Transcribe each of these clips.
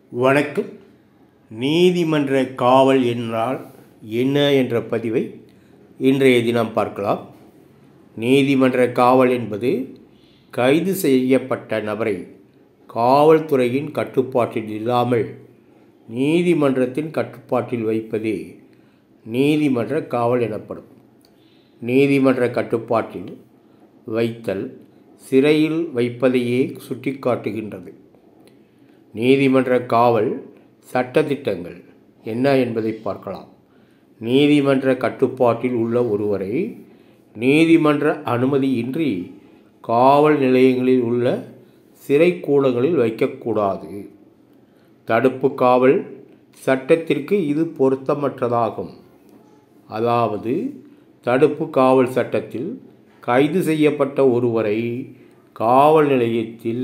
வணக்கம். நீதிமன்ற காவல் என்றால் என்ன என்ற பதிவை இன்றைய தினம் பார்க்கலாம். நீதிமன்ற காவல் என்பது கைது செய்யப்பட்ட நபரை காவல்துறையின் கட்டுப்பாட்டில் இல்லாமல் நீதிமன்றத்தின் கட்டுப்பாட்டில் வைப்பதே நீதிமன்ற காவல் எனப்படும். நீதிமன்ற கட்டுப்பாட்டில் வைத்தல் சிறையில் வைப்பதையே சுட்டிக்காட்டுகின்றது. நீதிமன்ற காவல் சட்டதிட்டங்கள் என்ன என்பதை பார்க்கலாம். நீதிமன்ற கட்டுப்பாட்டில் உள்ள ஒருவரை நீதிமன்ற அனுமதியின்றி காவல் நிலையங்களில் உள்ள சிறைக்கூடங்களில் வைக்கக்கூடாது. தடுப்பு காவல் சட்டத்திற்கு இது பொருத்தமற்றதாகும். அதாவது தடுப்பு காவல் சட்டத்தில் கைது செய்யப்பட்ட ஒருவரை காவல் நிலையத்தில்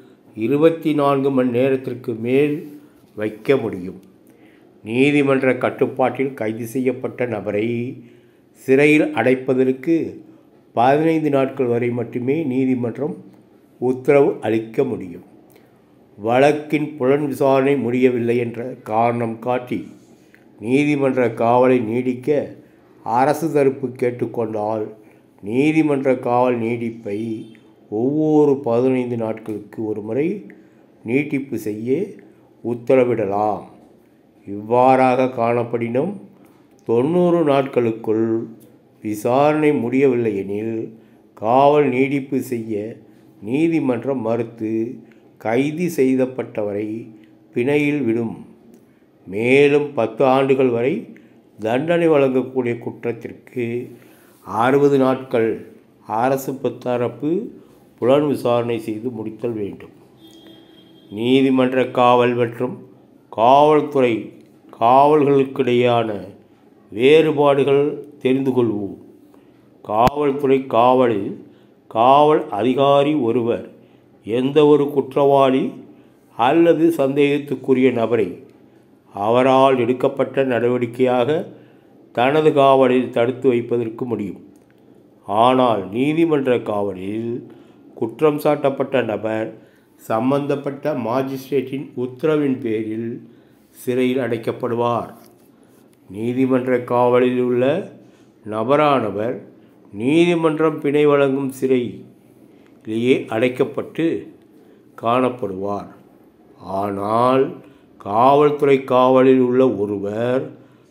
24 மணி நேரத்திற்கு மேல் வைக்க முடியும். நீதிமன்ற கட்டுப்பாட்டில் கைது செய்யப்பட்ட நபரை சிறையில் அடைப்பதற்கு 15 நாட்கள் வரை மட்டுமே நீதிமன்றம் உத்தரவு அளிக்க முடியும். வழக்கின் புலன் விசாரணை முடியவில்லை என்ற காரணம் காட்டி நீதிமன்ற காவலை நீடிக்க அரசு தரப்பு கேட்டுக்கொண்டால் நீதிமன்ற காவல் நீடிப்பை ஒவ்வொரு 15 நாட்களுக்கு ஒரு முறை நீட்டிப்பு செய்ய உத்தரவிடலாம். இவ்வாறாக காணப்படினும் 90 நாட்களுக்குள் விசாரணை முடியவில்லை எனில் காவல் நீடிப்பு செய்ய நீதிமன்றம் மறுத்து கைது செய்யப்பட்டவரை பிணையில் விடும். மேலும் 10 ஆண்டுகள் வரை தண்டனை வழங்கக்கூடிய குற்றத்திற்கு 60 நாட்கள் அரசு தரப்பு புலன் விசாரணை செய்து முடித்தல் வேண்டும். நீதிமன்ற காவல் மற்றும் காவல்துறை காவல்களுக்கிடையான வேறுபாடுகள் தெரிந்து கொள்வோம். காவல்துறை காவலில் காவல் அதிகாரி ஒருவர் எந்த ஒரு குற்றவாளி அல்லது சந்தேகத்துக்குரிய நபரை அவரால் எடுக்கப்பட்ட நடவடிக்கையாக தனது காவலில் தடுத்து வைப்பதற்கு முடியும். ஆனால் நீதிமன்ற காவலில் குற்றம் சாட்டப்பட்ட நபர் சம்பந்தப்பட்ட மாஜிஸ்ட்ரேட்டின் உத்தரவின் பேரில் சிறையில் அடைக்கப்படுவார். நீதிமன்ற காவலில் உள்ள நபரானவர் நீதிமன்றம் பிணை வழங்கும் சிறையிலேயே அடைக்கப்பட்டு காணப்படுவார். ஆனால் காவல்துறை காவலில் உள்ள ஒருவர்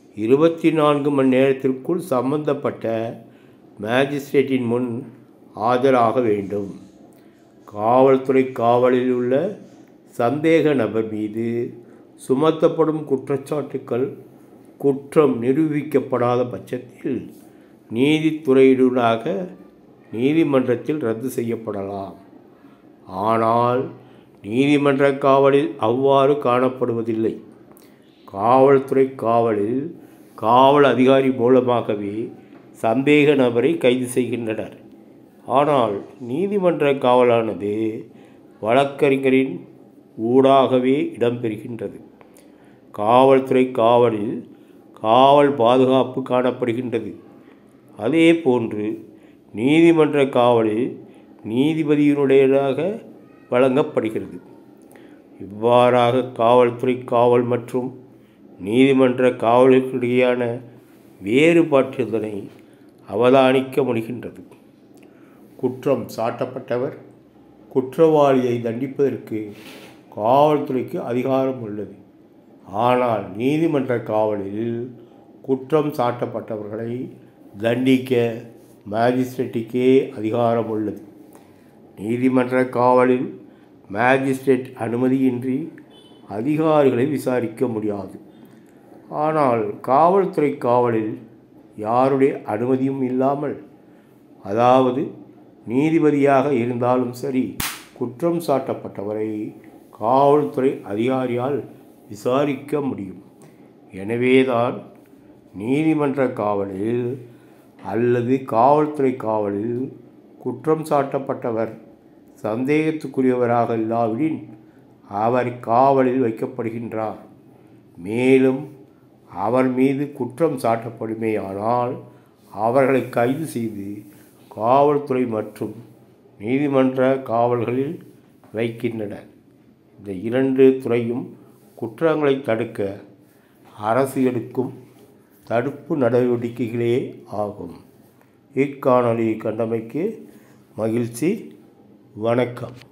24 மணி நேரத்திற்குள் சம்பந்தப்பட்ட மேஜிஸ்ட்ரேட்டின் முன் ஆஜராக வேண்டும். காவல்துறை காவலில் உள்ள சந்தேக நபர் மீது சுமத்தப்படும் குற்றச்சாட்டுக்கள் குற்றம் நிரூபிக்கப்படாத பட்சத்தில் நீதித்துறையினூடாக நீதிமன்றத்தில் ரத்து செய்யப்படலாம். ஆனால் நீதிமன்ற காவலில் அவ்வாறு காணப்படுவதில்லை. காவல்துறை காவலில் காவல் அதிகாரி மூலமாகவே சந்தேக நபரை கைது செய்கின்றனர். ஆனால் நீதிமன்ற காவலானது வழக்கறிஞரின் ஊடாகவே இடம்பெறுகின்றது. காவல்துறை காவலில் காவல் பாதுகாப்பு காணப்படுகின்றது. அதே போன்று நீதிமன்ற காவலில் நீதிபதியினுடையதாக வழங்கப்படுகிறது. இவ்வாறாக காவல்துறை காவல் மற்றும் நீதிமன்ற காவலுக்கிடையான வேறுபாட்டினை அவதானிக்க முடிகின்றது. குற்றம் சாட்டப்பட்டவர் குற்றவாளியை தண்டிப்பதற்கு காவல்துறைக்கு அதிகாரம் உள்ளது. ஆனால் நீதிமன்ற காவலில் குற்றம் சாட்டப்பட்டவர்களை தண்டிக்க மேஜிஸ்ட்ரேட்டுக்கே அதிகாரம் உள்ளது. நீதிமன்ற காவலில் மேஜிஸ்ட்ரேட் அனுமதியின்றி அதிகாரிகளை விசாரிக்க முடியாது. ஆனால் காவல்துறை காவலில் யாருடைய அனுமதியும் இல்லாமல், அதாவது நீதிபதியாக இருந்தாலும் சரி, குற்றம் சாட்டப்பட்டவரை காவல்துறை அதிகாரியால் விசாரிக்க முடியும். எனவேதான் நீதிமன்ற காவலில் அல்லது காவல்துறை காவலில் குற்றம் சாட்டப்பட்டவர் சந்தேகத்துக்குரியவராக இல்லாவிடின் அவர் காவலில் வைக்கப்படுகின்றார். மேலும் அவர் மீது குற்றம் சாட்டப்படுமேயானால் அவர்களை கைது செய்து காவல்துறை மற்றும் நீதிமன்ற காவல்களில் வைக்கின்றனர். இந்த இரண்டு துறையும் குற்றங்களை தடுக்க அரசு எடுக்கும் தடுப்பு நடவடிக்கைகளே ஆகும். இக்காணொலியை கண்டமைக்கு மகிழ்ச்சி. வணக்கம்.